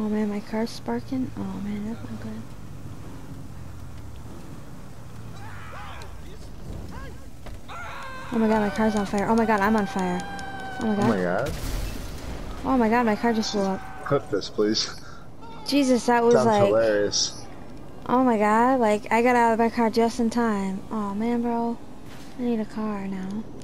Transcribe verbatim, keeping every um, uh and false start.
Oh man, my car's sparking. Oh man, that's not good. Oh my god, my car's on fire. Oh my god, I'm on fire. Oh my god. Oh my god. Oh my god, my car just blew up. Clip this, please. Jesus, that was Sounds like... hilarious. Oh my god, like, I got out of my car just in time. Oh man, bro. I need a car now.